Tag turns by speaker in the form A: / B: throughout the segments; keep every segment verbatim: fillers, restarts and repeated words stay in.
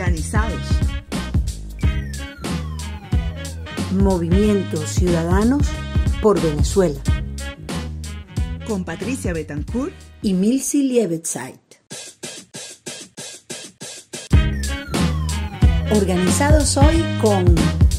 A: Organizados.
B: Movimientos Ciudadanos por Venezuela.
A: Con Patricia Betancourt
B: y Milcy Liebezeit. Organizados hoy con...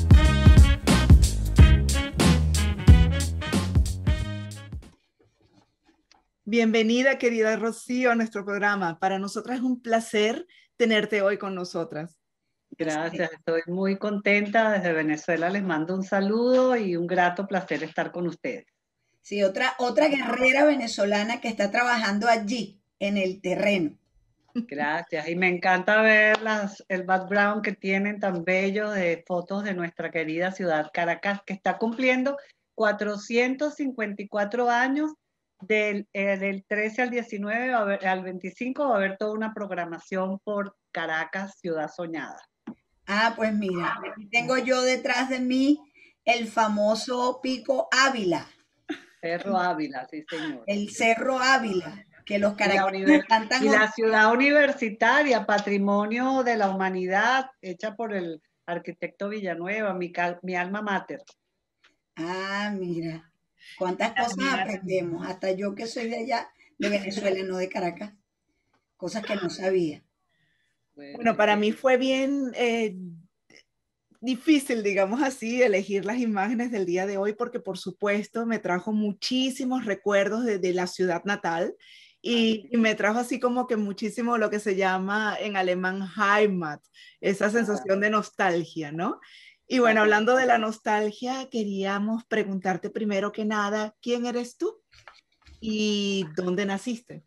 A: Bienvenida, querida Rocío, a nuestro programa. Para nosotras es un placer tenerte hoy con nosotras.
C: Gracias, estoy muy contenta. Desde Venezuela les mando un saludo y un grato placer estar con ustedes.
D: Sí, otra, otra guerrera venezolana que está trabajando allí, en el terreno.
C: Gracias, y me encanta ver las, el background que tienen tan bello de fotos de nuestra querida ciudad Caracas, que está cumpliendo cuatrocientos cincuenta y cuatro años. Del, eh, del trece al diecinueve, va a haber, al veinticinco, va a haber toda una programación por Caracas, Ciudad Soñada.
D: Ah, pues mira, aquí tengo yo detrás de mí el famoso Pico Ávila.
C: Cerro Ávila, sí señor.
D: El Cerro Ávila, que los caraqueños están tan...
C: Y la ciudad universitaria, patrimonio de la humanidad, hecha por el arquitecto Villanueva, mi, cal, mi alma mater.
D: Ah, mira. ¿Cuántas cosas aprendemos? Hasta yo que soy de allá, de Venezuela, no de Caracas. Cosas que no sabía.
A: Bueno, para mí fue bien eh, difícil, digamos así, elegir las imágenes del día de hoy porque, por supuesto, me trajo muchísimos recuerdos de, de la ciudad natal y, y me trajo así como que muchísimo lo que se llama en alemán Heimat, esa sensación de nostalgia, ¿no? Y bueno, hablando de la nostalgia, queríamos preguntarte primero que nada, ¿quién eres tú? ¿Y dónde naciste?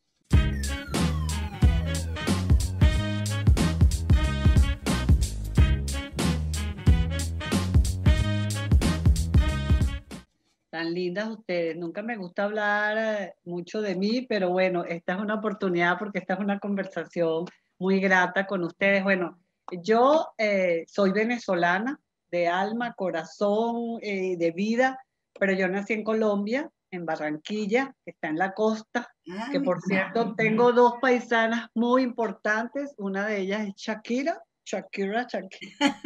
C: Tan lindas ustedes. Nunca me gusta hablar mucho de mí, pero bueno, esta es una oportunidad porque esta es una conversación muy grata con ustedes. Bueno, yo eh, soy venezolana de alma, corazón, eh, de vida, pero yo nací en Colombia, en Barranquilla, que está en la costa, ah, que por cierto tengo dos paisanas muy importantes, una de ellas es Shakira, Shakira, Shakira,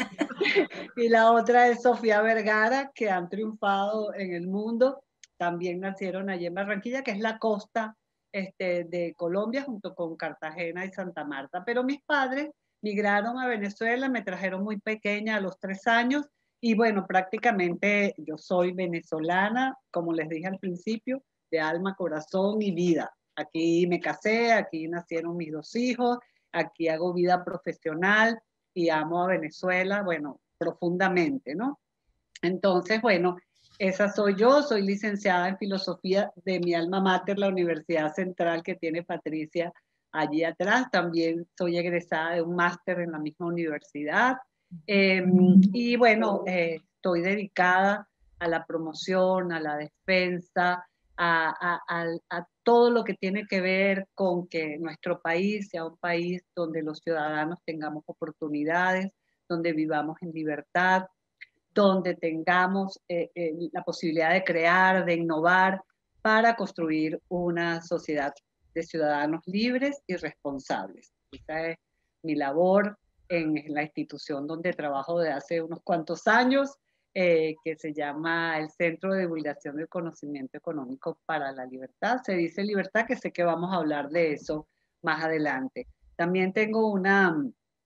C: y la otra es Sofía Vergara, que han triunfado en el mundo, también nacieron allí en Barranquilla, que es la costa este, de Colombia, junto con Cartagena y Santa Marta, pero mis padres migraron a Venezuela, me trajeron muy pequeña a los tres años y bueno, prácticamente yo soy venezolana, como les dije al principio, de alma, corazón y vida. Aquí me casé, aquí nacieron mis dos hijos, aquí hago vida profesional y amo a Venezuela, bueno, profundamente, ¿no? Entonces, bueno, esa soy yo, soy licenciada en filosofía de mi alma mater, la Universidad Central que tiene Patricia allí atrás. También soy egresada de un máster en la misma universidad. Eh, y bueno, eh, estoy dedicada a la promoción, a la defensa, a, a, a, a todo lo que tiene que ver con que nuestro país sea un país donde los ciudadanos tengamos oportunidades, donde vivamos en libertad, donde tengamos eh, eh, la posibilidad de crear, de innovar, para construir una sociedad de ciudadanos libres y responsables. Esa es mi labor en la institución donde trabajo de hace unos cuantos años, eh, que se llama el Centro de Divulgación del Conocimiento Económico para la Libertad. Se dice libertad, que sé que vamos a hablar de eso más adelante. También tengo una,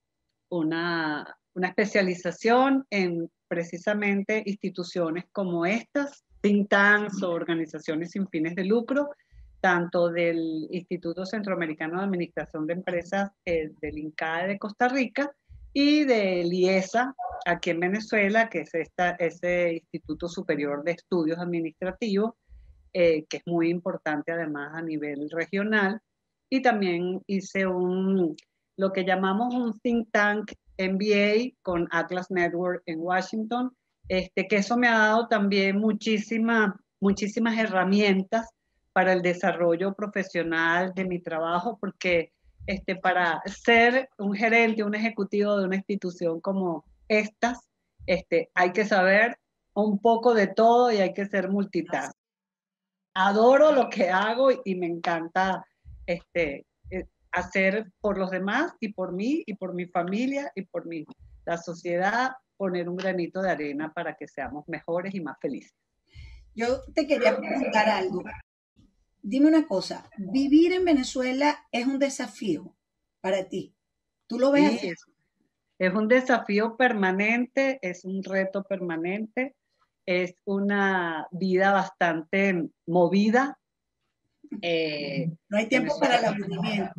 C: una, una especialización en precisamente instituciones como estas, think tanks o organizaciones sin fines de lucro, tanto del Instituto Centroamericano de Administración de Empresas, eh, del INCAE de Costa Rica, y del IESA, aquí en Venezuela, que es esta, ese Instituto Superior de Estudios Administrativos, eh, que es muy importante además a nivel regional. Y también hice un, lo que llamamos un think tank M B A con Atlas Network en Washington, este, que eso me ha dado también muchísima, muchísimas herramientas para el desarrollo profesional de mi trabajo, porque este, para ser un gerente, un ejecutivo de una institución como estas, este, hay que saber un poco de todo y hay que ser multitask. Adoro lo que hago y me encanta este, hacer por los demás y por mí y por mi familia y por mi, la sociedad, poner un granito de arena para que seamos mejores y más felices.
D: Yo te quería preguntar algo. Dime una cosa, ¿vivir en Venezuela es un desafío para ti? ¿Tú lo ves
C: Sí,
D: así?
C: es, es un desafío permanente, es un reto permanente, es una vida bastante movida. Eh,
D: No hay tiempo para el
C: Venezuela,
D: aburrimiento.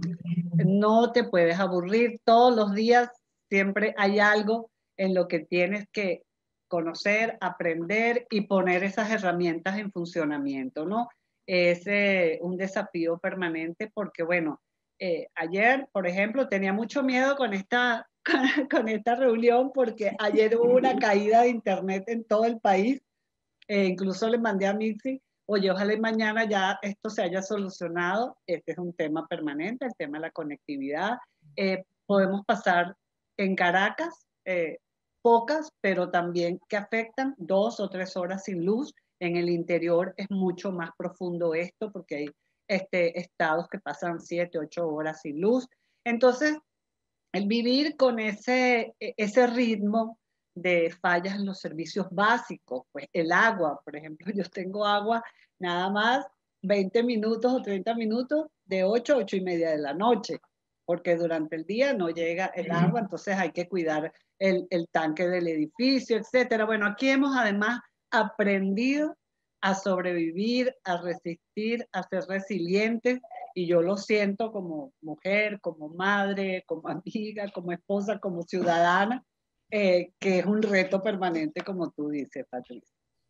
C: no te puedes aburrir, todos los días siempre hay algo en lo que tienes que conocer, aprender y poner esas herramientas en funcionamiento, ¿no? Es eh, un desafío permanente porque, bueno, eh, ayer, por ejemplo, tenía mucho miedo con esta, con esta reunión porque ayer hubo una caída de internet en todo el país. Eh, incluso le mandé a Mitzi, oye, ojalá y mañana ya esto se haya solucionado. Este es un tema permanente, el tema de la conectividad. Eh, podemos pasar en Caracas, eh, pocas, pero también que afectan dos o tres horas sin luz. En el interior es mucho más profundo esto porque hay este, estados que pasan siete, ocho horas sin luz. Entonces, el vivir con ese, ese ritmo de fallas en los servicios básicos, pues el agua, por ejemplo, yo tengo agua nada más veinte minutos o treinta minutos de ocho a ocho y media de la noche, porque durante el día no llega el agua, entonces hay que cuidar el, el tanque del edificio, etcétera. Bueno, aquí hemos además aprendido a sobrevivir, a resistir, a ser resilientes, y yo lo siento como mujer, como madre, como amiga, como esposa, como ciudadana, eh, que es un reto permanente, como tú dices, Patricia.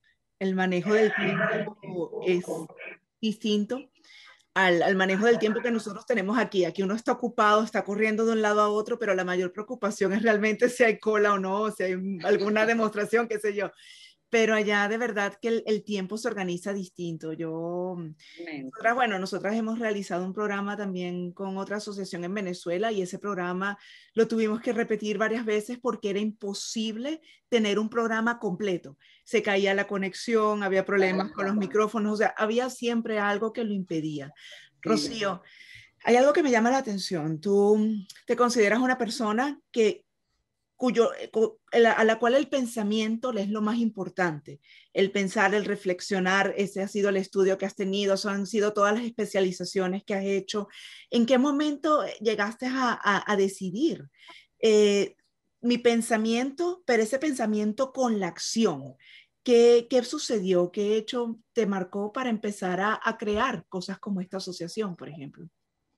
A: El manejo del tiempo es distinto al, al manejo del tiempo que nosotros tenemos aquí. Aquí uno está ocupado, está corriendo de un lado a otro, pero la mayor preocupación es realmente si hay cola o no, si hay alguna demostración, qué sé yo. Pero allá de verdad que el, el tiempo se organiza distinto. Yo, nosotras, bueno, nosotras hemos realizado un programa también con otra asociación en Venezuela y ese programa lo tuvimos que repetir varias veces porque era imposible tener un programa completo. Se caía la conexión, había problemas con los micrófonos, o sea, había siempre algo que lo impedía. Rocío, hay algo que me llama la atención. Tú te consideras una persona que cuyo, a la cual el pensamiento le es lo más importante. El pensar, el reflexionar, ese ha sido el estudio que has tenido, eso han sido todas las especializaciones que has hecho. ¿En qué momento llegaste a, a, a decidir? Eh, mi pensamiento, pero ese pensamiento con la acción. ¿Qué, qué sucedió? ¿Qué hecho te marcó para empezar a, a crear cosas como esta asociación, por ejemplo?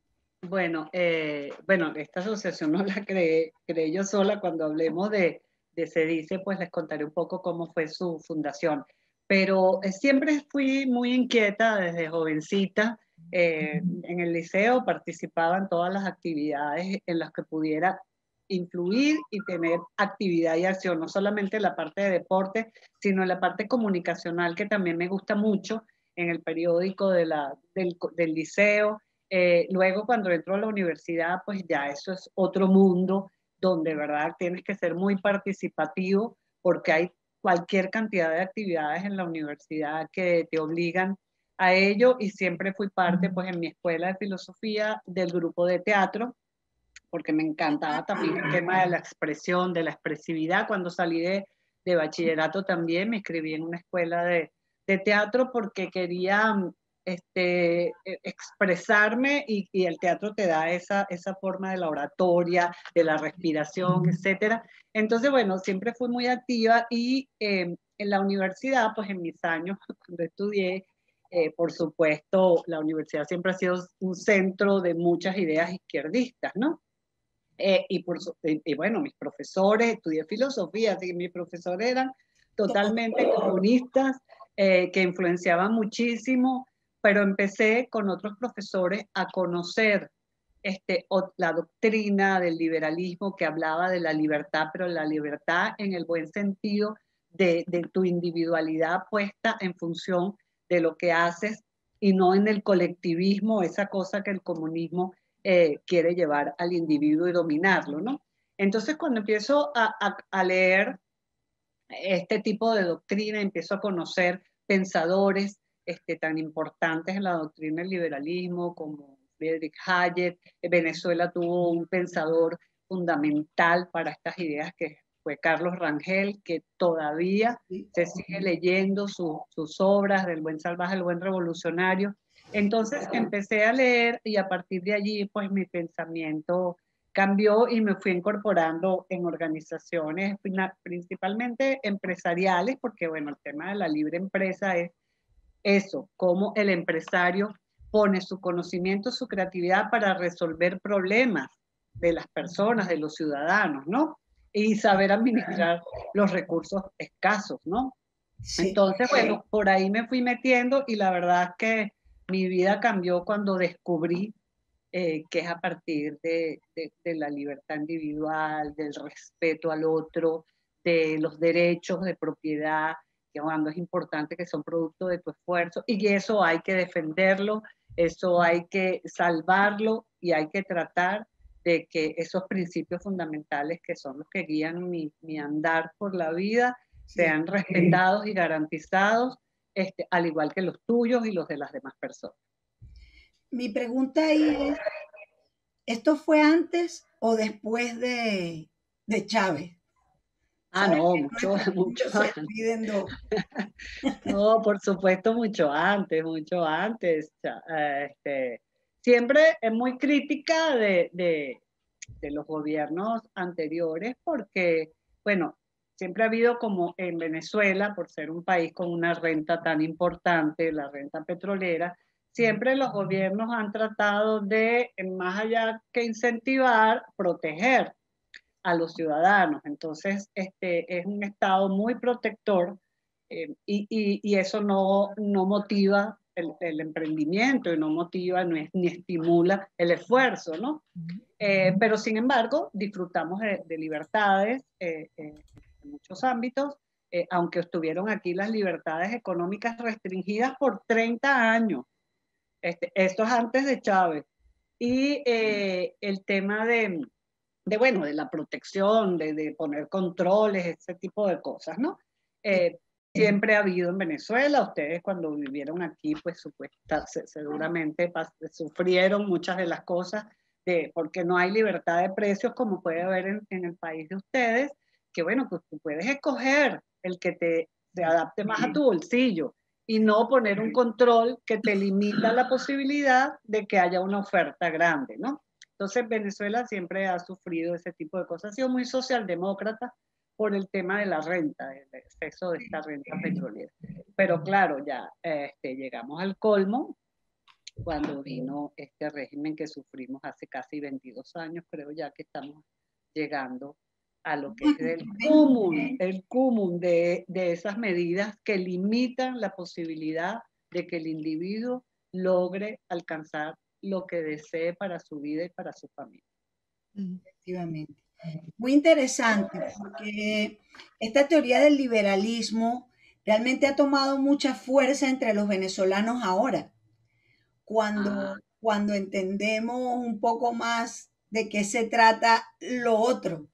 C: Bueno, eh, bueno, esta asociación no la creé, creé yo sola. Cuando hablemos de, de Se Dice, pues les contaré un poco cómo fue su fundación. Pero eh, siempre fui muy inquieta desde jovencita. Eh, en el liceo participaba en todas las actividades en las que pudiera influir y tener actividad y acción, no solamente en la parte de deporte, sino en la parte comunicacional, que también me gusta mucho, en el periódico de la, del, del liceo. Eh, luego cuando entro a la universidad, pues ya eso es otro mundo donde, ¿verdad?, tienes que ser muy participativo porque hay cualquier cantidad de actividades en la universidad que te obligan a ello, y siempre fui parte, pues en mi escuela de filosofía, del grupo de teatro, porque me encantaba también el tema de la expresión, de la expresividad. Cuando salí de, de bachillerato también me inscribí en una escuela de, de teatro porque quería este, expresarme, y, y el teatro te da esa, esa forma de la oratoria, de la respiración, etcétera. Entonces, bueno, siempre fui muy activa, y eh, en la universidad, pues en mis años, cuando estudié, eh, por supuesto, la universidad siempre ha sido un centro de muchas ideas izquierdistas, ¿no? Eh, y, por, y, y bueno, mis profesores, estudié filosofía, así que mis profesores eran totalmente comunistas, eh, que influenciaban muchísimo, pero empecé con otros profesores a conocer este, o, la doctrina del liberalismo, que hablaba de la libertad, pero la libertad en el buen sentido de, de tu individualidad puesta en función de lo que haces, y no en el colectivismo, esa cosa que el comunismo eh, quiere llevar al individuo y dominarlo, ¿no? Entonces, cuando empiezo a, a, a leer este tipo de doctrina, empiezo a conocer pensadores este, tan importantes en la doctrina del liberalismo como Friedrich Hayek. Venezuela tuvo un pensador fundamental para estas ideas que fue Carlos Rangel, que todavía se sigue leyendo su, sus obras del Buen Salvaje, el Buen Revolucionario. Entonces empecé a leer y a partir de allí pues mi pensamiento cambió y me fui incorporando en organizaciones principalmente empresariales, porque bueno, el tema de la libre empresa es eso, cómo el empresario pone su conocimiento, su creatividad para resolver problemas de las personas, de los ciudadanos, ¿no? Y saber administrar los recursos escasos, ¿no? Sí. Entonces, bueno, por ahí me fui metiendo y la verdad es que mi vida cambió cuando descubrí eh, que es a partir de, de, de la libertad individual, del respeto al otro, de los derechos de propiedad, que cuando es importante que son producto de tu esfuerzo, y eso hay que defenderlo, eso hay que salvarlo y hay que tratar de que esos principios fundamentales que son los que guían mi, mi andar por la vida sean respetados y garantizados, este, al igual que los tuyos y los de las demás personas.
D: Mi pregunta ahí es, ¿esto fue antes o después de, de Chávez?
C: Ah, no, mucho, mucho antes. No, por supuesto, mucho antes, mucho antes. Este, siempre es muy crítica de, de, de los gobiernos anteriores porque, bueno, siempre ha habido como en Venezuela, por ser un país con una renta tan importante, la renta petrolera, siempre los gobiernos han tratado de, más allá que incentivar, proteger a los ciudadanos. Entonces, este, es un Estado muy protector eh, y, y, y eso no, no motiva el, el emprendimiento y no motiva no es, ni estimula el esfuerzo, ¿no? Eh, pero, sin embargo, disfrutamos de, de libertades eh, eh, en muchos ámbitos, eh, aunque estuvieron aquí las libertades económicas restringidas por treinta años. Este, esto es antes de Chávez. Y eh, el tema de de, bueno, de la protección, de, de poner controles, ese tipo de cosas, ¿no? Eh, siempre ha habido en Venezuela, ustedes cuando vivieron aquí, pues supuesta, seguramente sufrieron muchas de las cosas, de, porque no hay libertad de precios como puede haber en, en el país de ustedes, que bueno, pues tú puedes escoger el que te, te adapte más a tu bolsillo y no poner un control que te limita la posibilidad de que haya una oferta grande, ¿no? Entonces, Venezuela siempre ha sufrido ese tipo de cosas. Ha sido muy socialdemócrata por el tema de la renta, el exceso de esta renta petrolera. Pero claro, ya este, llegamos al colmo cuando vino este régimen que sufrimos hace casi veintidós años, creo ya que estamos llegando a lo que es el cúmulo, el cúmulo de, de esas medidas que limitan la posibilidad de que el individuo logre alcanzar lo que desee para su vida y para su familia.
D: Efectivamente. Muy interesante, porque esta teoría del liberalismo realmente ha tomado mucha fuerza entre los venezolanos ahora, cuando, ah. cuando entendemos un poco más de qué se trata lo otro.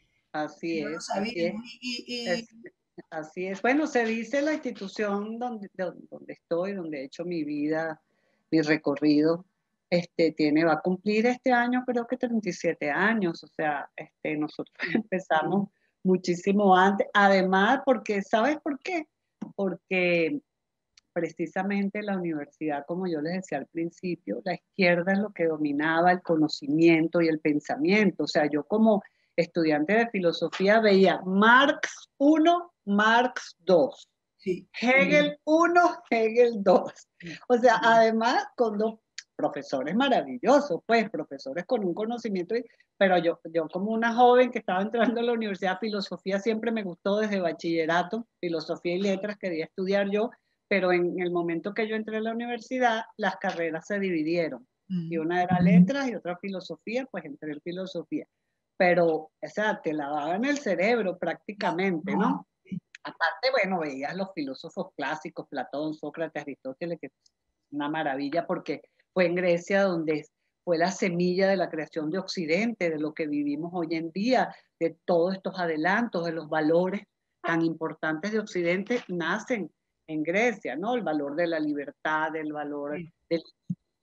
C: Así es. Así es. Y, y, es. Así es. Bueno, se dice la institución donde, donde estoy, donde he hecho mi vida, mi recorrido, Este, tiene, va a cumplir este año creo que treinta y siete años, o sea, este, nosotros empezamos muchísimo antes, además porque, ¿sabes por qué? Porque precisamente la universidad, como yo les decía al principio, la izquierda es lo que dominaba el conocimiento y el pensamiento, o sea, yo como estudiante de filosofía veía Marx uno, Marx dos, sí. Hegel uno, Hegel dos, o sea, además con dos profesores maravillosos, pues, profesores con un conocimiento, pero yo, yo como una joven que estaba entrando a la universidad, filosofía siempre me gustó desde bachillerato, filosofía y letras quería estudiar yo, pero en el momento que yo entré a la universidad, las carreras se dividieron, mm. y una era letras y otra filosofía, pues entré en filosofía, pero, o sea, te lavaban el cerebro prácticamente, ¿no? Aparte, bueno, veías los filósofos clásicos, Platón, Sócrates, Aristóteles, que es una maravilla porque fue en Grecia donde fue la semilla de la creación de Occidente, de lo que vivimos hoy en día, de todos estos adelantos, de los valores tan importantes de Occidente, nacen en Grecia, ¿no? El valor de la libertad, el valor del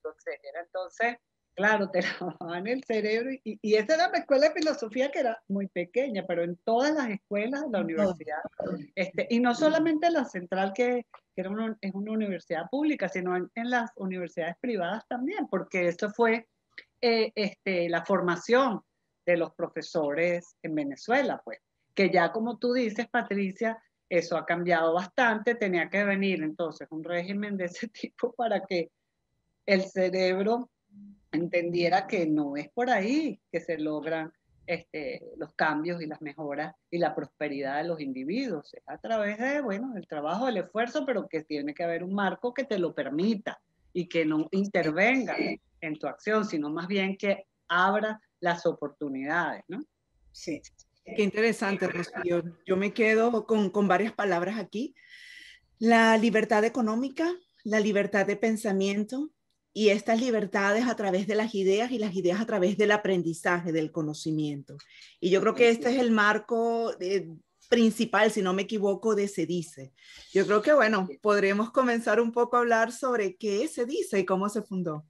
C: público, etcétera. Entonces, claro, te lavaban el cerebro y, y esa era la escuela de filosofía que era muy pequeña, pero en todas las escuelas de la universidad, este, y no solamente la central que, que era una, es una universidad pública, sino en, en las universidades privadas también, porque eso fue eh, este, la formación de los profesores en Venezuela, pues, que ya como tú dices, Patricia, eso ha cambiado bastante, tenía que venir entonces un régimen de ese tipo para que el cerebro entendiera que no es por ahí que se logran este, los cambios y las mejoras y la prosperidad de los individuos. Es a través de, bueno, el trabajo, el esfuerzo, pero que tiene que haber un marco que te lo permita y que no intervenga en tu acción, sino más bien que abra las oportunidades, ¿no?
A: Sí. Qué interesante, Rocío. Yo me quedo con, con varias palabras aquí. La libertad económica, la libertad de pensamiento y estas libertades a través de las ideas y las ideas a través del aprendizaje, del conocimiento. Y yo creo que este es el marco eh, principal, si no me equivoco, de SEDICE. Yo creo que, bueno, podremos comenzar un poco a hablar sobre qué es SEDICE y cómo se fundó.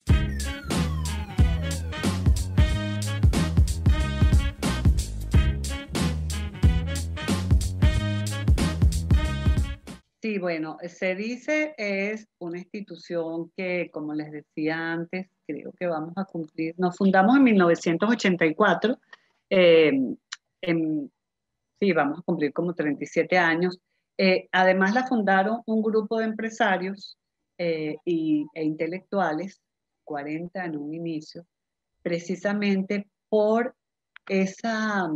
C: Sí, bueno, SEDICE es una institución que, como les decía antes, creo que vamos a cumplir, nos fundamos en mil novecientos ochenta y cuatro, eh, en, sí, vamos a cumplir como treinta y siete años. Eh, además la fundaron un grupo de empresarios eh, y, e intelectuales, cuarenta en un inicio, precisamente por esa,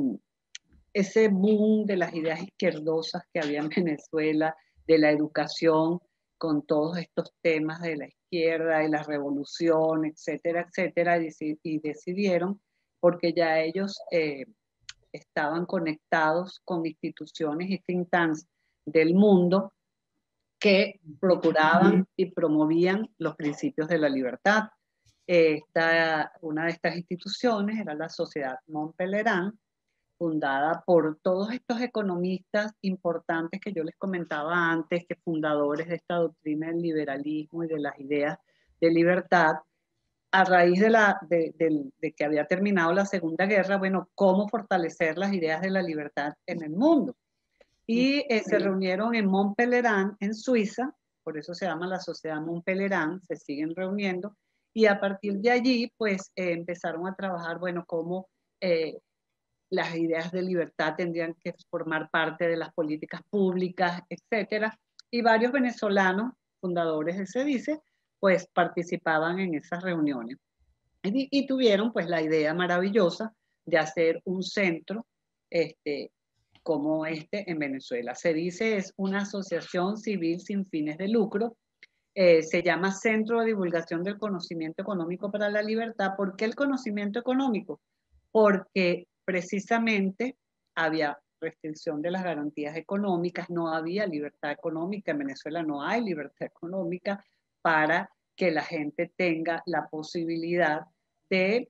C: ese boom de las ideas izquierdosas que había en Venezuela, de la educación, con todos estos temas de la izquierda y la revolución, etcétera, etcétera, y, y decidieron, porque ya ellos eh, estaban conectados con instituciones y think tanks del mundo que procuraban y promovían los principios de la libertad. Esta, una de estas instituciones era la Sociedad Mont Pelerin, fundada por todos estos economistas importantes que yo les comentaba antes, que fundadores de esta doctrina del liberalismo y de las ideas de libertad, a raíz de, la, de, de, de que había terminado la Segunda Guerra, bueno, cómo fortalecer las ideas de la libertad en el mundo. Y eh, se reunieron en Mont Pelerin, en Suiza, por eso se llama la Sociedad Mont Pelerin, se siguen reuniendo, y a partir de allí, pues, eh, empezaron a trabajar, bueno, cómo eh, las ideas de libertad tendrían que formar parte de las políticas públicas, etcétera. Y varios venezolanos, fundadores de SEDICE, pues participaban en esas reuniones. Y, y tuvieron pues la idea maravillosa de hacer un centro este, como este en Venezuela. SEDICE es una asociación civil sin fines de lucro. Eh, se llama Centro de Divulgación del Conocimiento Económico para la Libertad. ¿Por qué el conocimiento económico? Porque precisamente había restricción de las garantías económicas, no había libertad económica, en Venezuela no hay libertad económica para que la gente tenga la posibilidad de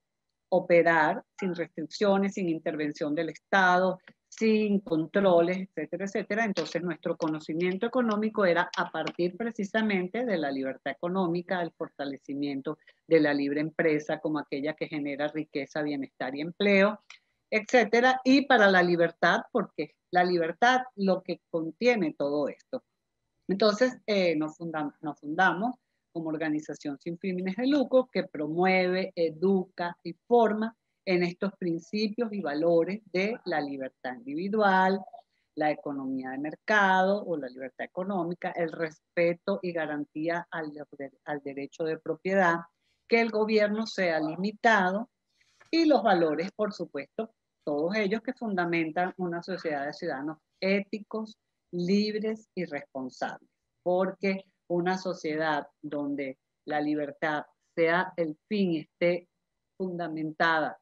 C: operar sin restricciones, sin intervención del Estado, sin controles, etcétera, etcétera. Entonces nuestro conocimiento económico era a partir precisamente de la libertad económica, del fortalecimiento de la libre empresa como aquella que genera riqueza, bienestar y empleo, etcétera. Y para la libertad, porque la libertad lo que contiene todo esto. Entonces eh, nos, fundamos, nos fundamos como organización sin fines de lucro que promueve, educa y forma en estos principios y valores de la libertad individual, la economía de mercado o la libertad económica, el respeto y garantía al, al derecho de propiedad, que el gobierno sea limitado y los valores, por supuesto, todos ellos que fundamentan una sociedad de ciudadanos éticos, libres y responsables, porque una sociedad donde la libertad sea el fin y esté fundamentada,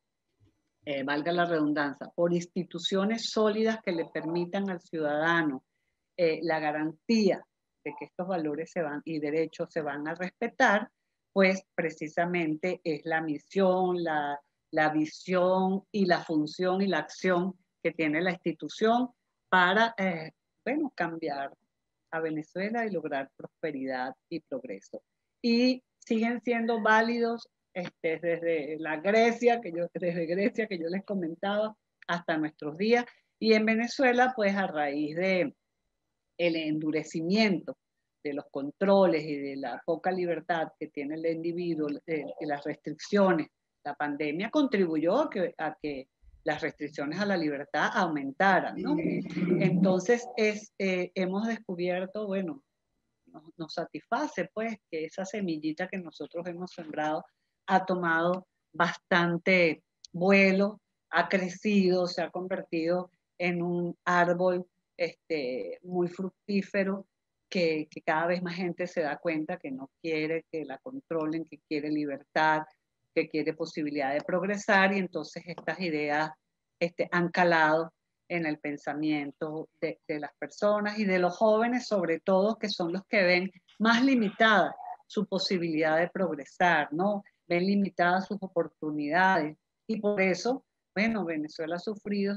C: eh, valga la redundancia, por instituciones sólidas que le permitan al ciudadano eh, la garantía de que estos valores se van, y derechos se van a respetar, pues precisamente es la misión, la, la visión y la función y la acción que tiene la institución para, eh, bueno, cambiar a Venezuela y lograr prosperidad y progreso. Y siguen siendo válidos este, desde la Grecia, que yo, desde Grecia que yo les comentaba, hasta nuestros días. Y en Venezuela, pues a raíz de el endurecimiento de los controles y de la poca libertad que tiene el individuo, eh, y las restricciones, la pandemia contribuyó a que, a que las restricciones a la libertad aumentaran, ¿no? Entonces es, eh, hemos descubierto, bueno, nos, nos satisface pues que esa semillita que nosotros hemos sembrado ha tomado bastante vuelo, ha crecido, se ha convertido en un árbol este, muy fructífero, que, que cada vez más gente se da cuenta que no quiere que la controlen, que quiere libertad, que quiere posibilidad de progresar, y entonces estas ideas este, han calado en el pensamiento de, de las personas y de los jóvenes, sobre todo, que son los que ven más limitada su posibilidad de progresar, ¿no? Ven limitadas sus oportunidades, y por eso, bueno, Venezuela ha sufrido.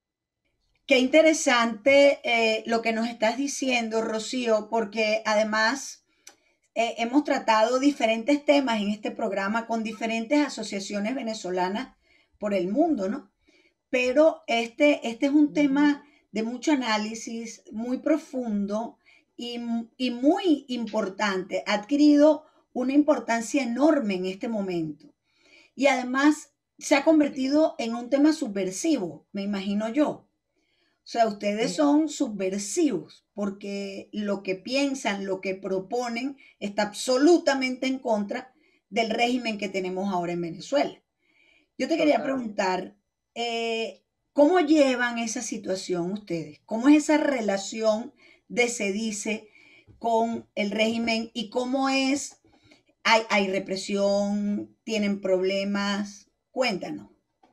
D: Qué interesante eh, lo que nos estás diciendo, Rocío, porque además eh, hemos tratado diferentes temas en este programa con diferentes asociaciones venezolanas por el mundo, ¿no? Pero este, este es un tema de mucho análisis, muy profundo y, y muy importante. Ha adquirido una importancia enorme en este momento. Y además se ha convertido en un tema subversivo, me imagino yo. O sea, ustedes son subversivos porque lo que piensan, lo que proponen, está absolutamente en contra del régimen que tenemos ahora en Venezuela. Yo te quería preguntar, eh, ¿cómo llevan esa situación ustedes? ¿Cómo es esa relación de se dice con el régimen y cómo es? ¿Hay, hay represión? ¿Tienen problemas? Cuéntanos.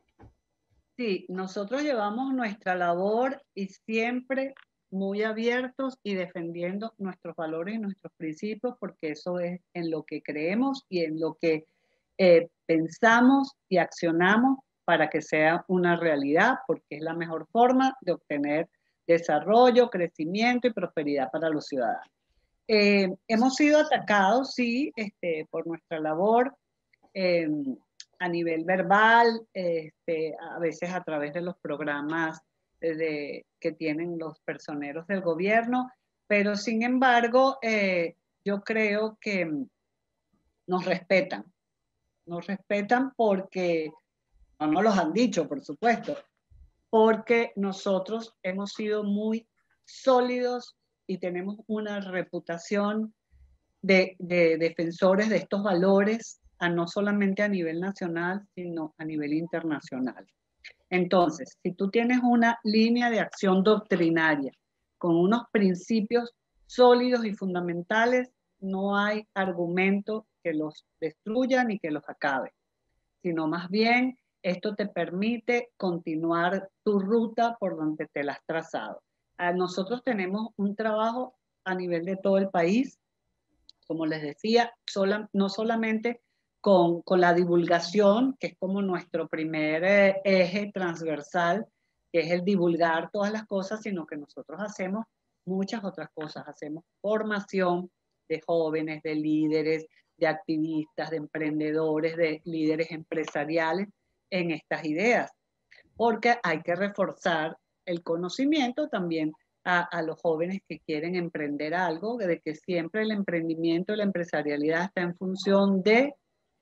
C: Sí, nosotros llevamos nuestra labor y siempre muy abiertos y defendiendo nuestros valores y nuestros principios, porque eso es en lo que creemos y en lo que eh, pensamos y accionamos para que sea una realidad, porque es la mejor forma de obtener desarrollo, crecimiento y prosperidad para los ciudadanos. Eh, hemos sido atacados, sí, este, por nuestra labor. Eh, a nivel verbal, este, a veces a través de los programas de, que tienen los personeros del gobierno, pero sin embargo, eh, yo creo que nos respetan, nos respetan porque, no nos los han dicho, por supuesto, porque nosotros hemos sido muy sólidos y tenemos una reputación de, de defensores de estos valores, a no solamente a nivel nacional, sino a nivel internacional. Entonces, si tú tienes una línea de acción doctrinaria con unos principios sólidos y fundamentales, no hay argumento que los destruya ni que los acabe, sino más bien esto te permite continuar tu ruta por donde te la has trazado. Nosotros tenemos un trabajo a nivel de todo el país, como les decía, sola, no solamente con, con la divulgación, que es como nuestro primer eh, eje transversal, que es el divulgar todas las cosas, sino que nosotros hacemos muchas otras cosas. Hacemos formación de jóvenes, de líderes, de activistas, de emprendedores, de líderes empresariales en estas ideas, porque hay que reforzar el conocimiento también A, a los jóvenes que quieren emprender algo, de que siempre el emprendimiento y la empresarialidad está en función de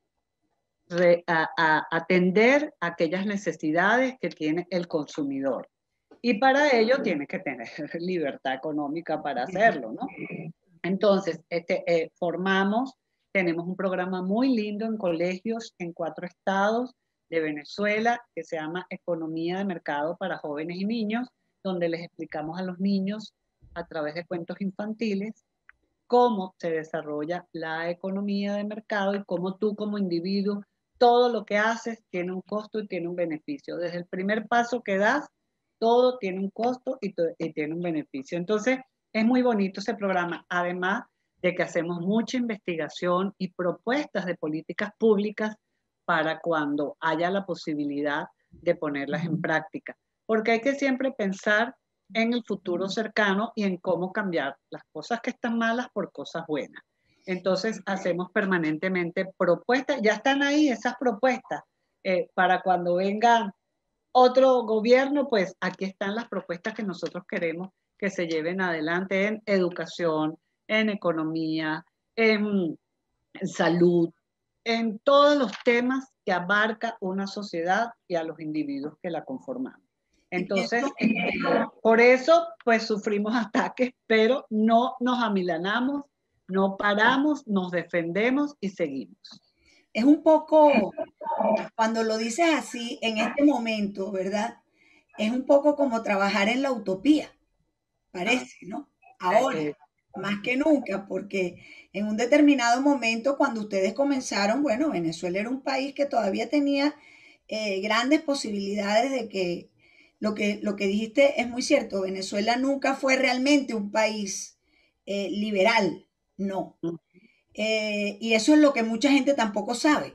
C: re, a, a atender aquellas necesidades que tiene el consumidor. Y para ello tiene que tener libertad económica para hacerlo, ¿no? Entonces, este, eh, formamos, tenemos un programa muy lindo en colegios en cuatro estados de Venezuela que se llama Economía de Mercado para Jóvenes y Niños, donde les explicamos a los niños a través de cuentos infantiles cómo se desarrolla la economía de mercado y cómo tú como individuo, todo lo que haces tiene un costo y tiene un beneficio. Desde el primer paso que das, todo tiene un costo y, y tiene un beneficio. Entonces, es muy bonito ese programa, además de que hacemos mucha investigación y propuestas de políticas públicas para cuando haya la posibilidad de ponerlas en práctica. Porque hay que siempre pensar en el futuro cercano y en cómo cambiar las cosas que están malas por cosas buenas. Entonces hacemos permanentemente propuestas, ya están ahí esas propuestas, eh, para cuando venga otro gobierno, pues aquí están las propuestas que nosotros queremos que se lleven adelante en educación, en economía, en, en salud, en todos los temas que abarca una sociedad y a los individuos que la conformamos. Entonces, eh, por eso, pues sufrimos ataques, pero no nos amilanamos, no paramos, nos defendemos y seguimos.
D: Es un poco, cuando lo dices así, en este momento, ¿verdad? Es un poco como trabajar en la utopía, parece, ¿no? Ahora,
C: Eh,
D: más que nunca, porque en un determinado momento, cuando ustedes comenzaron, bueno, Venezuela era un país que todavía tenía eh, grandes posibilidades de que lo, que lo que dijiste es muy cierto, Venezuela nunca fue realmente un país eh, liberal, no. Eh, y eso es lo que mucha gente tampoco sabe.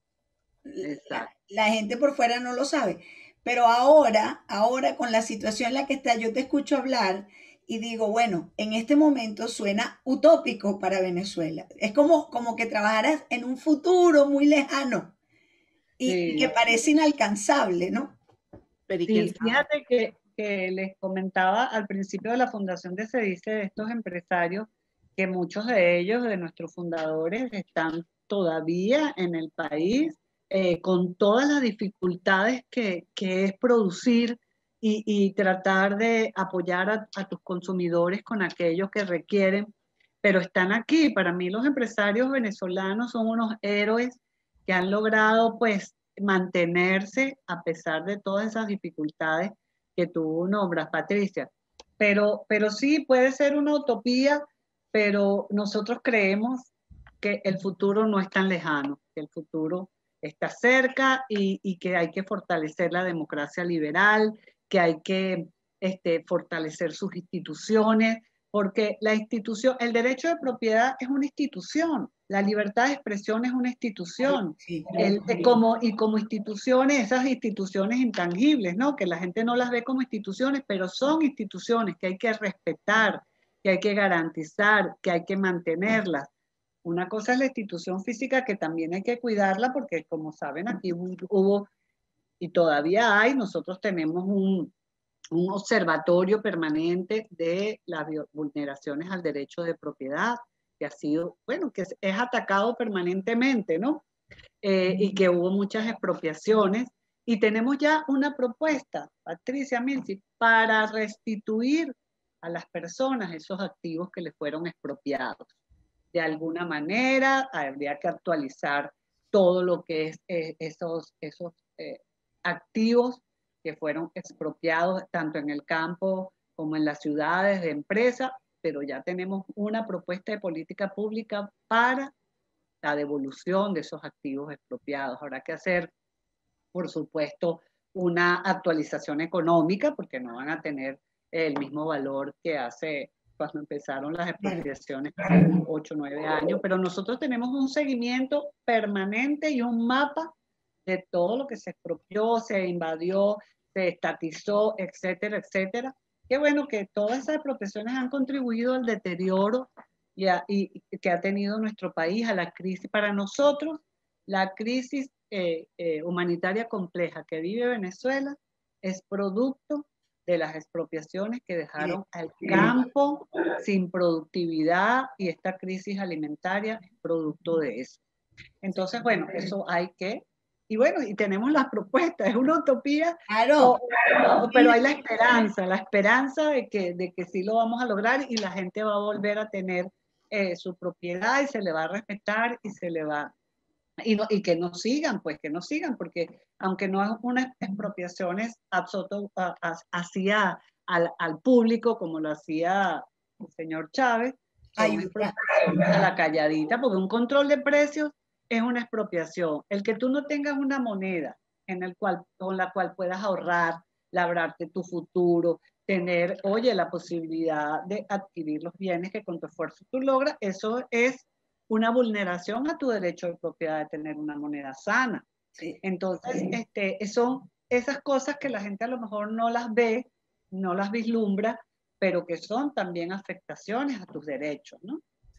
D: La, la gente por fuera no lo sabe. Pero ahora, ahora con la situación en la que está, yo te escucho hablar y digo, bueno, en este momento suena utópico para Venezuela. Es como, como que trabajaras en un futuro muy lejano y, sí. y que parece inalcanzable, ¿no?
C: Pero sí, fíjate que, que les comentaba al principio de la fundación de Se Dice de estos empresarios, que muchos de ellos, de nuestros fundadores, están todavía en el país, eh, con todas las dificultades que, que es producir y, y tratar de apoyar a, a tus consumidores con aquellos que requieren, pero están aquí. Para mí los empresarios venezolanos son unos héroes que han logrado pues mantenerse a pesar de todas esas dificultades que tú nombras, Patricia. Pero, pero sí puede ser una utopía, pero nosotros creemos que el futuro no es tan lejano, que el futuro está cerca y, y que hay que fortalecer la democracia liberal, que hay que este, fortalecer sus instituciones, porque la institución, el derecho de propiedad es una institución, la libertad de expresión es una institución, sí, el, como, y como instituciones, esas instituciones intangibles, ¿no? Que la gente no las ve como instituciones, pero son instituciones que hay que respetar, que hay que garantizar, que hay que mantenerlas. Una cosa es la institución física, que también hay que cuidarla, porque como saben, aquí hubo, hubo y todavía hay, nosotros tenemos un, un observatorio permanente de las vulneraciones al derecho de propiedad, que ha sido, bueno, que es, es atacado permanentemente, ¿no? Eh, y que hubo muchas expropiaciones, y tenemos ya una propuesta, Patricia Milsi, para restituir a las personas esos activos que les fueron expropiados. De alguna manera habría que actualizar todo lo que es eh, esos, esos eh, activos que fueron expropiados tanto en el campo como en las ciudades de empresa, pero ya tenemos una propuesta de política pública para la devolución de esos activos expropiados. Habrá que hacer, por supuesto, una actualización económica, porque no van a tener el mismo valor que hace cuando empezaron las expropiaciones hace ocho o nueve años, pero nosotros tenemos un seguimiento permanente y un mapa de todo lo que se expropió, se invadió, se estatizó, etcétera, etcétera. Qué bueno que todas esas expropiaciones han contribuido al deterioro y, a, y que ha tenido nuestro país, a la crisis. Para nosotros, la crisis eh, eh, humanitaria compleja que vive Venezuela es producto de las expropiaciones que dejaron al campo sin productividad, y esta crisis alimentaria es producto de eso. Entonces, bueno, eso hay que, y bueno, y tenemos las propuestas, es una utopía,
D: claro.
C: o, o, pero hay la esperanza, la esperanza de que, de que sí lo vamos a lograr y la gente va a volver a tener eh, su propiedad y se le va a respetar y se le va... Y, no, y que no sigan, pues que no sigan, porque aunque no es unas expropiaciones hacia al, al público como lo hacía el señor Chávez, son expropiaciones a la calladita, porque un control de precios es una expropiación. El que tú no tengas una moneda en el cual, con la cual puedas ahorrar, labrarte tu futuro, tener, oye, la posibilidad de adquirir los bienes que con tu esfuerzo tú logras, eso es una vulneración a tu derecho de propiedad, de tener una moneda sana. Sí. Entonces, este, son esas cosas que la gente a lo mejor no las ve, no las vislumbra, pero que son también afectaciones a tus derechos, ¿no?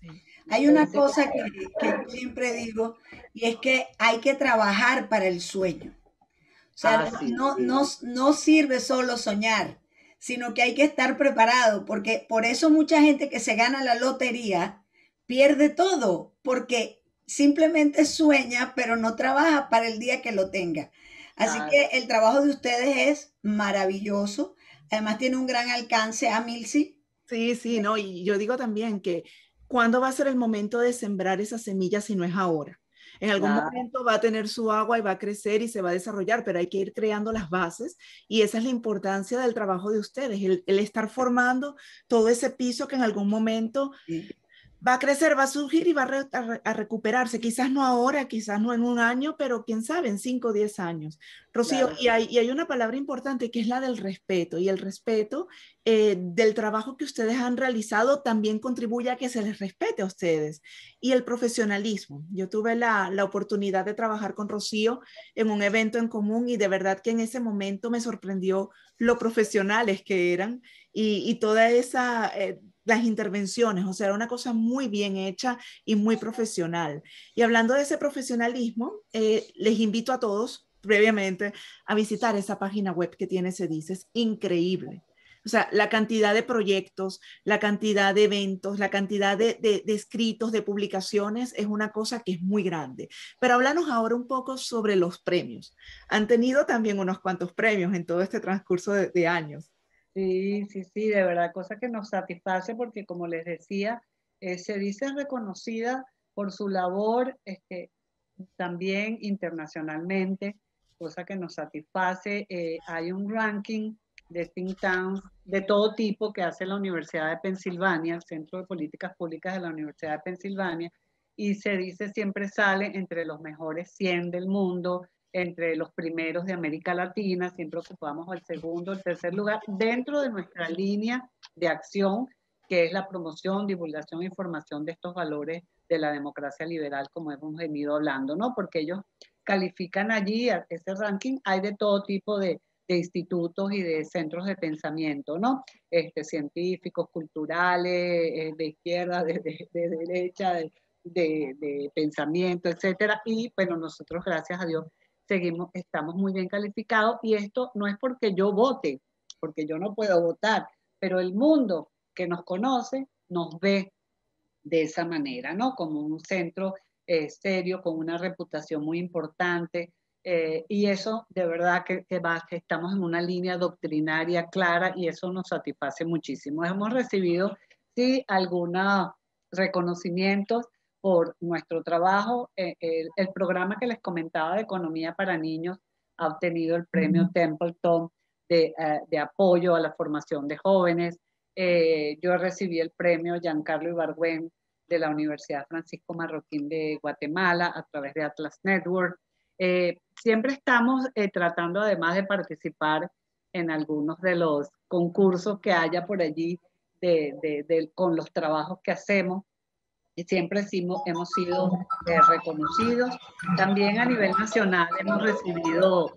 D: Hay una cosa que, que siempre digo y es que hay que trabajar para el sueño. O sea,
C: Ah, sí,
D: no, no, no sirve solo soñar, sino que hay que estar preparado, porque por eso mucha gente que se gana la lotería pierde todo, porque simplemente sueña, pero no trabaja para el día que lo tenga. Así
C: claro.
D: que el trabajo de ustedes es maravilloso. Además tiene un gran alcance a Milsi.
A: Sí, sí, no, y yo digo también que ¿cuándo va a ser el momento de sembrar esa semilla si no es ahora? En algún
C: Claro.
A: momento va a tener su agua y va a crecer y se va a desarrollar, pero hay que ir creando las bases y esa es la importancia del trabajo de ustedes, el, el estar formando todo ese piso que en algún momento
D: Sí.
A: va a crecer, va a surgir y va a, re, a, a, recuperarse. Quizás no ahora, quizás no en un año, pero quién sabe, en cinco o diez años. Rocío,
C: Claro.
A: y, hay, y hay una palabra importante que es la del respeto. Y el respeto eh, del trabajo que ustedes han realizado también contribuye a que se les respete a ustedes. Y el profesionalismo. Yo tuve la, la oportunidad de trabajar con Rocío en un evento en común y de verdad que en ese momento me sorprendió lo profesionales que eran y, y toda esa... Eh, las intervenciones, o sea, era una cosa muy bien hecha y muy profesional. Y hablando de ese profesionalismo, eh, les invito a todos previamente a visitar esa página web que tiene Cedice, es increíble. O sea, la cantidad de proyectos, la cantidad de eventos, la cantidad de, de, de escritos, de publicaciones, es una cosa que es muy grande. Pero háblanos ahora un poco sobre los premios. Han tenido también unos cuantos premios en todo este transcurso de, de años.
C: Sí, sí, sí, de verdad, cosa que nos satisface porque como les decía, eh, se dice reconocida por su labor este, también internacionalmente, cosa que nos satisface. Eh, hay un ranking de think tanks de todo tipo que hace la Universidad de Pensilvania, el Centro de Políticas Públicas de la Universidad de Pensilvania, y se dice siempre sale entre los mejores cien del mundo, entre los primeros de América Latina, siempre ocupamos el segundo, el tercer lugar, dentro de nuestra línea de acción, que es la promoción, divulgación e información de estos valores de la democracia liberal, como hemos venido hablando, ¿no? Porque ellos califican allí, a ese ranking, hay de todo tipo de, de institutos y de centros de pensamiento, ¿no? Este, científicos, culturales, eh, de izquierda, de, de, de derecha, de, de, de pensamiento, etcétera. Y bueno, nosotros, gracias a Dios, seguimos, estamos muy bien calificados y esto no es porque yo vote, porque yo no puedo votar, pero el mundo que nos conoce nos ve de esa manera, ¿no? Como un centro eh, serio, con una reputación muy importante eh, y eso de verdad que, que, va, que estamos en una línea doctrinaria clara y eso nos satisface muchísimo. Hemos recibido, sí, algunos reconocimientos por nuestro trabajo. Eh, el, el programa que les comentaba de Economía para Niños ha obtenido el premio Templeton de, uh, de apoyo a la formación de jóvenes. Eh, yo recibí el premio Giancarlo Ibargüen de la Universidad Francisco Marroquín de Guatemala a través de Atlas Network. Eh, siempre estamos eh, tratando, además de participar en algunos de los concursos que haya por allí de, de, de, con los trabajos que hacemos. Y siempre hemos, hemos sido eh, reconocidos. También a nivel nacional hemos recibido,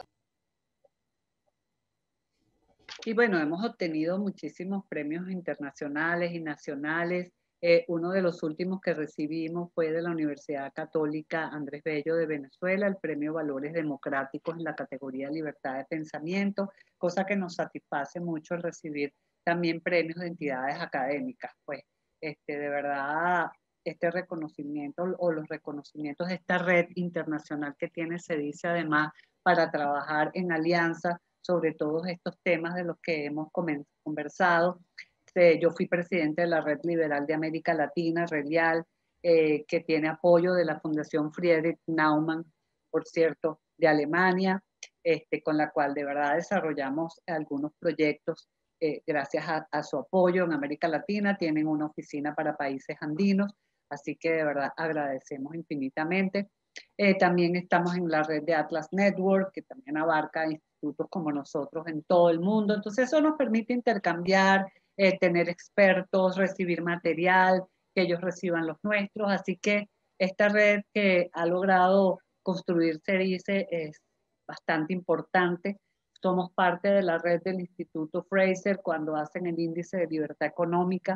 C: y bueno, hemos obtenido muchísimos premios internacionales y nacionales. Eh, uno de los últimos que recibimos fue de la Universidad Católica Andrés Bello de Venezuela, el premio Valores Democráticos en la categoría Libertad de Pensamiento, cosa que nos satisface mucho el recibir también premios de entidades académicas. Pues este, de verdad, este reconocimiento o los reconocimientos de esta red internacional que tiene Cedice además para trabajar en alianza sobre todos estos temas de los que hemos conversado. Yo fui presidente de la Red Liberal de América Latina, Redial, eh, que tiene apoyo de la Fundación Friedrich Naumann, por cierto, de Alemania, este, con la cual de verdad desarrollamos algunos proyectos eh, gracias a, a su apoyo en América Latina. Tienen una oficina para países andinos, así que de verdad agradecemos infinitamente. Eh, también estamos en la red de Atlas Network, que también abarca institutos como nosotros en todo el mundo. Entonces eso nos permite intercambiar, eh, tener expertos, recibir material, que ellos reciban los nuestros. Así que esta red que ha logrado construir Cedice es bastante importante. Somos parte de la red del Instituto Fraser cuando hacen el índice de libertad económica.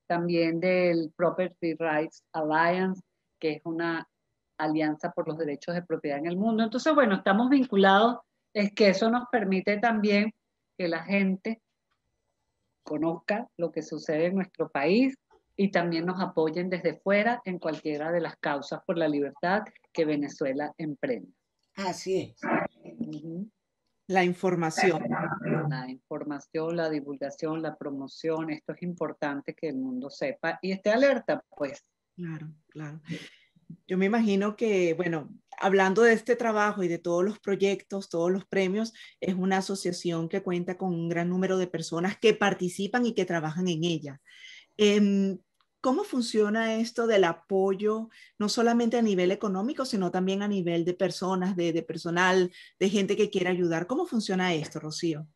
C: también del Property Rights Alliance, que es una alianza por los derechos de propiedad en el mundo. Entonces, bueno, estamos vinculados, es que eso nos permite también que la gente conozca lo que sucede en nuestro país y también nos apoyen desde fuera en cualquiera de las causas por la libertad que Venezuela emprende.
D: Así es.
C: Uh-huh.
A: La información.
C: La información, la divulgación, la promoción, esto es importante que el mundo sepa y esté alerta, pues.
A: Claro, claro. Yo me imagino que, bueno, hablando de este trabajo y de todos los proyectos, todos los premios, es una asociación que cuenta con un gran número de personas que participan y que trabajan en ella. Eh, ¿Cómo funciona esto del apoyo, no solamente a nivel económico, sino también a nivel de personas, de, de personal, de gente que quiera ayudar? ¿Cómo funciona esto, Rocío?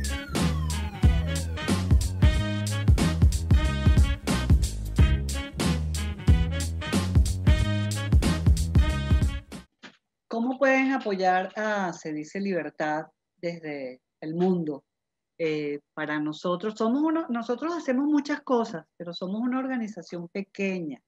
C: ¿Cómo pueden apoyar a Se Dice Libertad desde el mundo? Eh, para nosotros, somos uno, nosotros hacemos muchas cosas, pero somos una organización pequeña,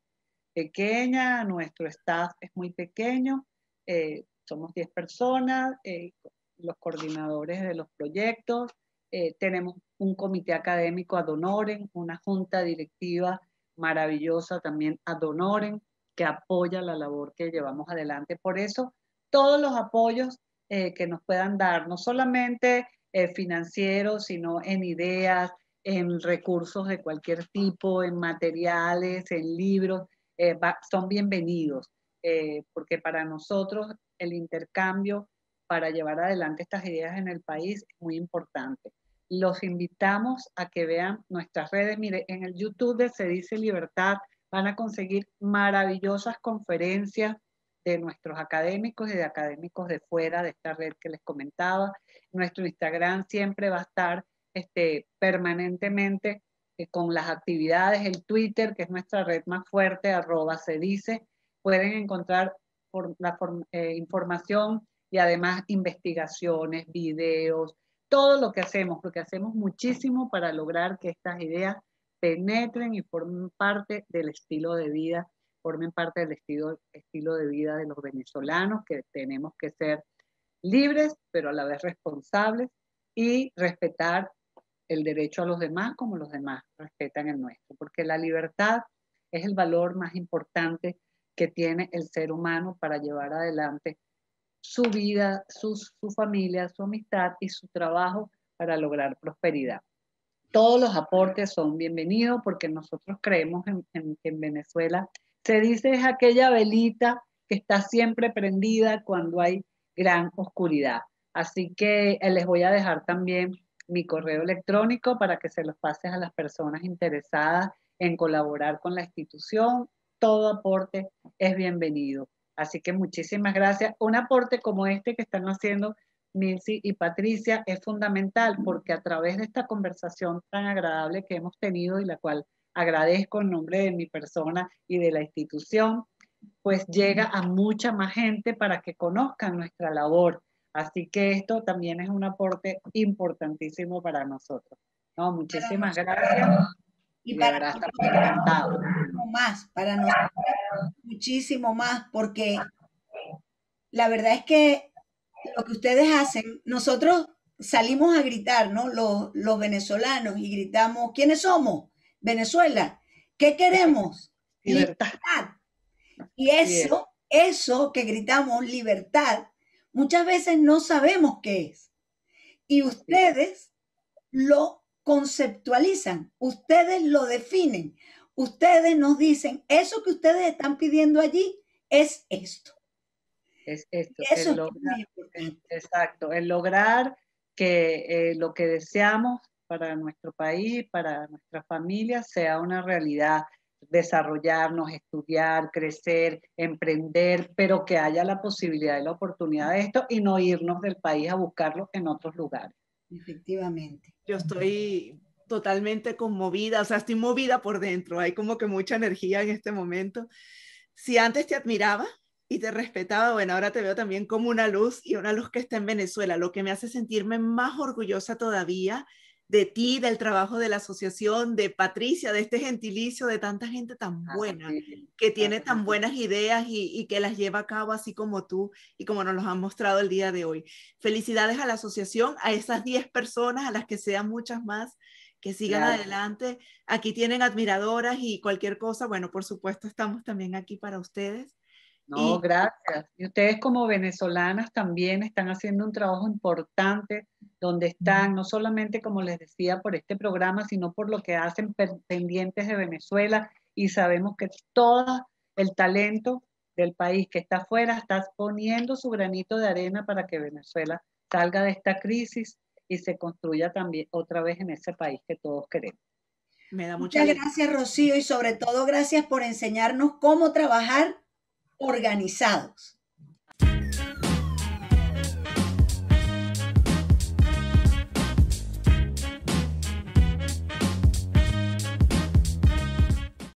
C: pequeña, nuestro staff es muy pequeño, eh, somos diez personas, eh, los coordinadores de los proyectos, eh, tenemos un comité académico ad honorem, una junta directiva maravillosa también ad honorem, que apoya la labor que llevamos adelante. Por eso, todos los apoyos eh, que nos puedan dar, no solamente eh, financieros, sino en ideas, en recursos de cualquier tipo, en materiales, en libros, eh, va, son bienvenidos, eh, porque para nosotros el intercambio para llevar adelante estas ideas en el país es muy importante. Los invitamos a que vean nuestras redes. Mire, en el YouTube de Se Dice Libertad van a conseguir maravillosas conferencias de nuestros académicos y de académicos de fuera de esta red que les comentaba. Nuestro Instagram siempre va a estar este, permanentemente eh, con las actividades. El Twitter, que es nuestra red más fuerte, arroba se dice, pueden encontrar por la for, eh, información y además investigaciones, videos, todo lo que hacemos, porque hacemos muchísimo para lograr que estas ideas penetren y formen parte del estilo de vida, formen parte del estilo, estilo de vida de los venezolanos, que tenemos que ser libres, pero a la vez responsables y respetar el derecho a los demás como los demás respetan el nuestro, porque la libertad es el valor más importante que tiene el ser humano para llevar adelante su vida, su, su familia, su amistad y su trabajo para lograr prosperidad. Todos los aportes son bienvenidos porque nosotros creemos en, en que en Venezuela se dice es aquella velita que está siempre prendida cuando hay gran oscuridad. Así que eh, les voy a dejar también mi correo electrónico para que se los pases a las personas interesadas en colaborar con la institución. Todo aporte es bienvenido. Así que muchísimas gracias. Un aporte como este que están haciendo Milcy y Patricia es fundamental porque a través de esta conversación tan agradable que hemos tenido y la cual agradezco en nombre de mi persona y de la institución, pues llega a mucha más gente para que conozcan nuestra labor. Así que esto también es un aporte importantísimo para nosotros. No, muchísimas para gracias.
D: Y, y para verdad, nosotros, muchísimo más, para nosotros muchísimo más, porque la verdad es que lo que ustedes hacen, nosotros salimos a gritar, ¿no? Los, los venezolanos y gritamos, ¿quiénes somos? Venezuela. ¿Qué queremos?
C: Libertad.
D: Libertad. Y eso, eso que gritamos, libertad, muchas veces no sabemos qué es. Y ustedes lo conceptualizan, ustedes lo definen, ustedes nos dicen, eso que ustedes están pidiendo allí es esto.
C: Es esto.
D: Eso
C: el lograr, es exacto, el lograr que eh, lo que deseamos para nuestro país, para nuestra familia, sea una realidad. Desarrollarnos, estudiar, crecer, emprender, pero que haya la posibilidad y la oportunidad de esto y no irnos del país a buscarlo en otros lugares.
D: Efectivamente.
A: Yo estoy totalmente conmovida, o sea, estoy movida por dentro, hay como que mucha energía en este momento. Si antes te admiraba y te respetaba, bueno, ahora te veo también como una luz y una luz que está en Venezuela, lo que me hace sentirme más orgullosa todavía de ti, del trabajo de la asociación, de Patricia, de este gentilicio, de tanta gente tan buena,
C: Así,
A: que tiene
C: así.
A: tan buenas ideas y, y que las lleva a cabo así como tú y como nos los han mostrado el día de hoy. Felicidades a la asociación, a esas diez personas, a las que sean muchas más, que sigan
C: Gracias.
A: adelante. Aquí tienen admiradoras y cualquier cosa, bueno, por supuesto estamos también aquí para ustedes.
C: No,
A: Y
C: gracias. Y ustedes como venezolanas también están haciendo un trabajo importante donde están, no solamente como les decía, por este programa, sino por lo que hacen per- pendientes de Venezuela. Y sabemos que todo el talento del país que está afuera está poniendo su granito de arena para que Venezuela salga de esta crisis y se construya también otra vez en ese país que todos queremos.
A: me da mucha
D: Muchas
A: alegría.
D: gracias, Rocío, y sobre todo gracias por enseñarnos cómo trabajar organizados.